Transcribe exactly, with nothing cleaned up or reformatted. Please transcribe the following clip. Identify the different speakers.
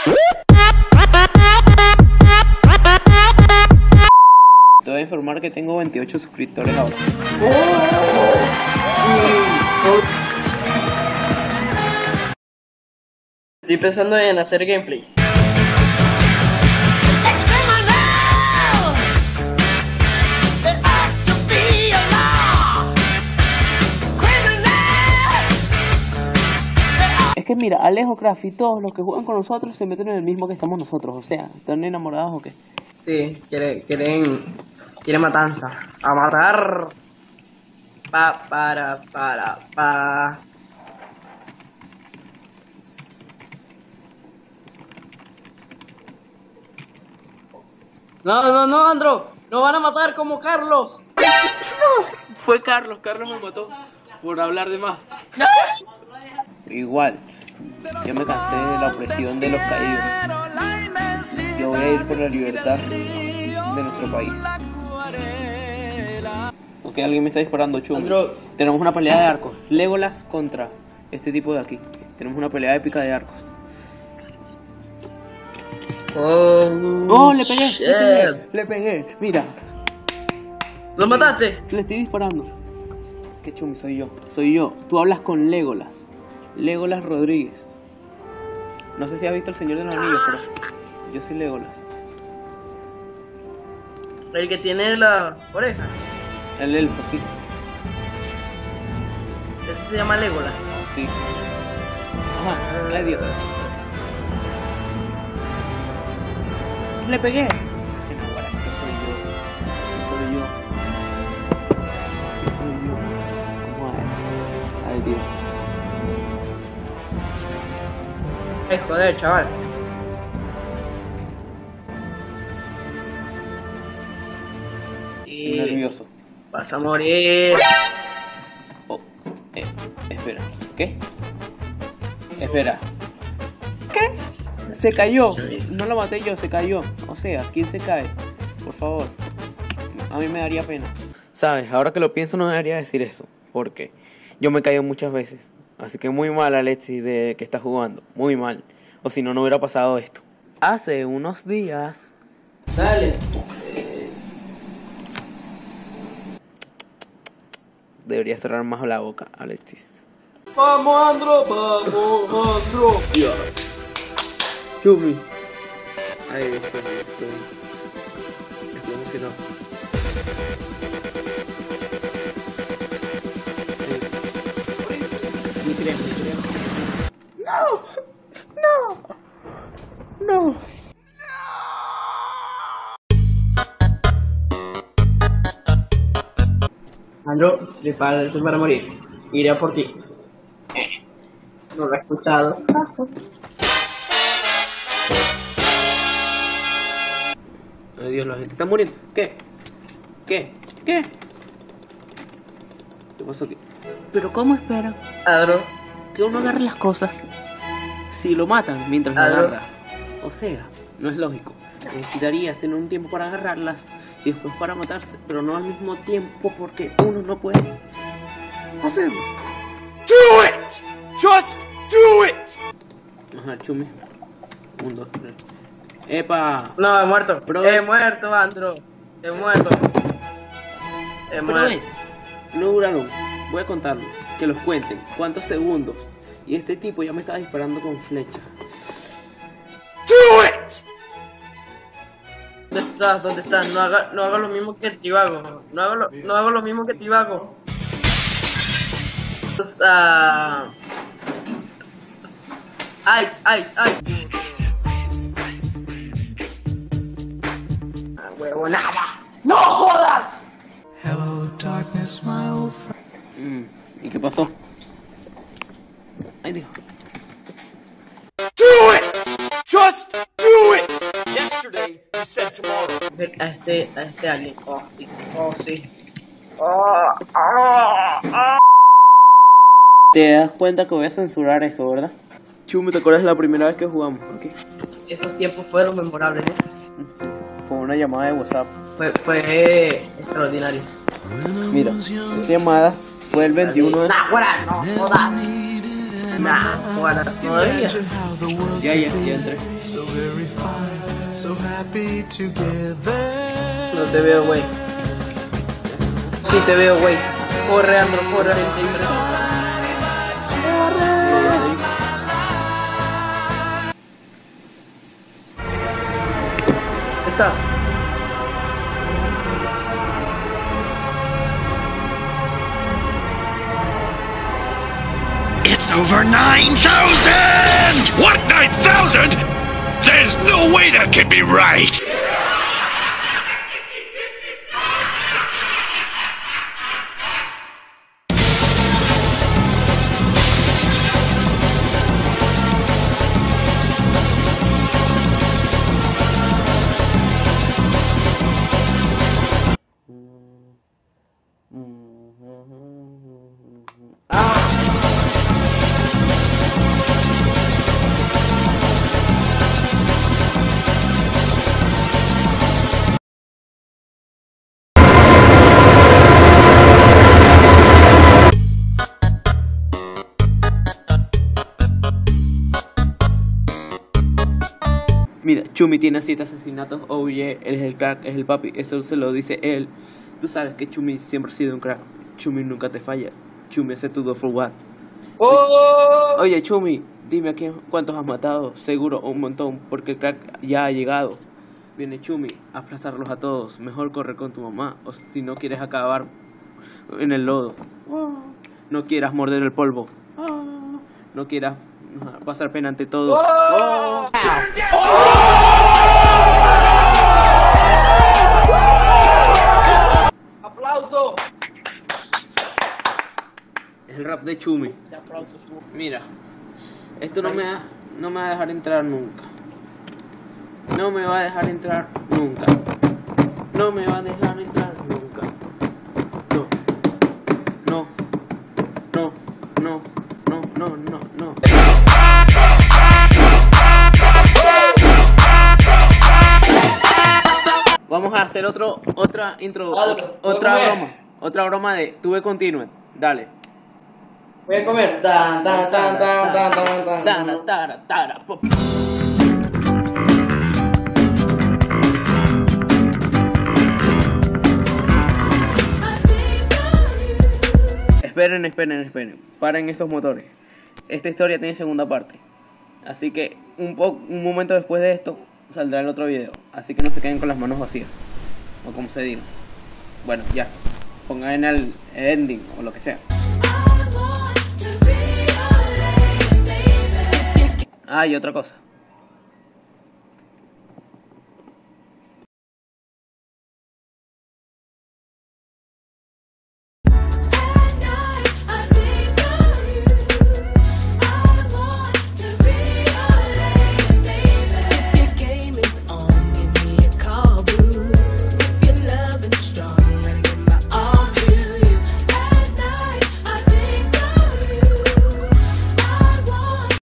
Speaker 1: Te voy a informar que tengo veintiocho suscriptores ahora.
Speaker 2: Estoy pensando en hacer gameplays.
Speaker 1: Es que mira, Alejo, Craft y todos los que juegan con nosotros se meten en el mismo que estamos nosotros. O sea, ¿están enamorados o qué?
Speaker 2: Sí, quieren, quieren, quieren matanza. A matar. Pa, para, para, pa. No, no, no, Andro. Nos van a matar como Carlos.
Speaker 1: Fue Carlos, Carlos me mató por hablar de más.
Speaker 2: No.
Speaker 1: Igual, yo me cansé de la opresión de los caídos. Yo voy a ir por la libertad de nuestro país. Ok, alguien me está disparando, Chum.
Speaker 2: Andro.
Speaker 1: Tenemos una pelea de arcos. Legolas contra este tipo de aquí. Tenemos una pelea épica de arcos.
Speaker 2: Oh,
Speaker 1: ¡Oh, le pegué!
Speaker 2: shit.
Speaker 1: ¡Le pegué! ¡Le pegué! Mira,
Speaker 2: ¿Lo mataste?
Speaker 1: le estoy disparando. Qué chumi, soy yo. Soy yo. Tú hablas con Legolas. Legolas Rodríguez. No sé si has visto El Señor de los Anillos, pero yo soy Legolas.
Speaker 2: El que tiene la oreja.
Speaker 1: El elfo, sí.
Speaker 2: Ese se llama Legolas.
Speaker 1: Sí. Ajá. Ay, Dios. Le pegué. Que no, bueno, que soy yo. Que soy yo. Que soy yo. Vamos a ver. Ay, Dios.
Speaker 2: Ay, joder, chaval.
Speaker 1: Estoy
Speaker 2: Y
Speaker 1: nervioso.
Speaker 2: vas a morir.
Speaker 1: Oh, eh, espera. ¿Qué? Espera. ¿Qué? Se cayó. No lo maté yo, se cayó. O sea, ¿quién se cae? Por favor. A mí me daría pena. Sabes, ahora que lo pienso no debería decir eso. Porque yo me he caído muchas veces. Así que muy mal, Alexis, de que está jugando. Muy mal. O si no, no hubiera pasado esto. Hace unos días...
Speaker 2: Dale.
Speaker 1: Debería cerrar más la boca, Alexis.
Speaker 2: Vamos, Andro, vamos, Andro.
Speaker 1: Dios. Chumi. Ay, estoy, estoy, estoy emocionado. Mi crema, mi crema. No, no, no.
Speaker 2: Andro, prepárate para morir. Iré a por ti. No lo he escuchado.
Speaker 1: Ay, Dios, la gente está muriendo. ¿Qué? ¿Qué? ¿Qué? ¿Qué pasó aquí? Pero ¿cómo esperan
Speaker 2: Andro.
Speaker 1: que uno agarre las cosas si lo matan mientras lo
Speaker 2: Aló.
Speaker 1: agarra? O sea, no es lógico. Necesitarías tener un tiempo para agarrarlas y después para matarse, pero no al mismo tiempo porque uno no puede hacerlo.
Speaker 3: Do it! Just do it!
Speaker 1: Ajá, Chumi. Un, dos, tres. ¡Epa!
Speaker 2: No, he muerto.
Speaker 1: Bro.
Speaker 2: He muerto, Andro. He muerto. He
Speaker 1: Pero
Speaker 2: muerto.
Speaker 1: es, no duraron. Voy a contarlo. Que los cuenten. ¿Cuántos segundos? Y este tipo ya me estaba disparando con flecha.
Speaker 3: Do it!
Speaker 2: ¿Dónde estás? ¿Dónde estás? No haga, no haga lo mismo que Tibago. No hago lo, no hago lo mismo que Tibago. O sea... Ay, ay, ay. Ah, huevo, nada. ¡No jodas!
Speaker 4: Hello, darkness, my old friend.
Speaker 1: Mm, ¿y qué pasó? Ay, Dios.
Speaker 3: Do it! Just do it! Yesterday, you said tomorrow.
Speaker 2: A este, a este alien. Oh, sí. Oh, sí. Oh, oh, oh.
Speaker 1: Te das cuenta que voy a censurar eso, ¿verdad? Chumi, ¿te acuerdas de la primera vez que jugamos? ¿Ok?
Speaker 2: Esos tiempos fueron memorables, ¿eh?
Speaker 1: Sí. Fue una llamada de WhatsApp.
Speaker 2: Fue, fue extraordinario.
Speaker 1: Mira, esa llamada fue el veintiuno de...
Speaker 2: ¡Nah, fuera! ¡No jodas! Nah, bueno, todavía.
Speaker 1: Ya, ya, ya entré.
Speaker 4: So very fine, so happy together.
Speaker 2: No te veo, güey. Sí te veo, güey. Corre, Andro, corre. ¿Estás?
Speaker 5: It's over nine thousand! What, nine thousand? There's no way that can be right!
Speaker 1: Mira, Chumi tiene siete asesinatos, oh yeah, él es el crack, es el papi, eso se lo dice él. Tú sabes que Chumi siempre ha sido un crack, Chumi nunca te falla, Chumi hace tu dos for one.
Speaker 2: ¡Oh!
Speaker 1: Oye Chumi, dime a quién, cuántos has matado, seguro un montón, porque el crack ya ha llegado. Viene Chumi a aplastarlos a todos, mejor correr con tu mamá, o si no quieres acabar en el lodo. No quieras morder el polvo, no quieras pasar pena ante todos.
Speaker 2: ¡Oh! ¡Aplauso!
Speaker 1: Es el rap de Chumi. Mira, esto no me, va, no me va a dejar entrar nunca. No me va a dejar entrar nunca. No me va a dejar entrar nunca. No. No. No. No. No. No. No. No. Vamos a hacer otro, otra intro,
Speaker 2: Dale,
Speaker 1: otra
Speaker 2: voy a
Speaker 1: broma, otra broma de tuve continue. Dale.
Speaker 2: Voy a comer. Tan, tan, tan, tan, tan, tan, tan,
Speaker 1: Tara, tara, tara, pop. Esperen, esperen, esperen. Paren estos motores. Esta historia tiene segunda parte. Así que un, po un momento después de esto saldrá el otro video. Así que no se queden con las manos vacías. O como se diga. Bueno, ya. Pongan en el ending o lo que sea. Ah, y otra cosa.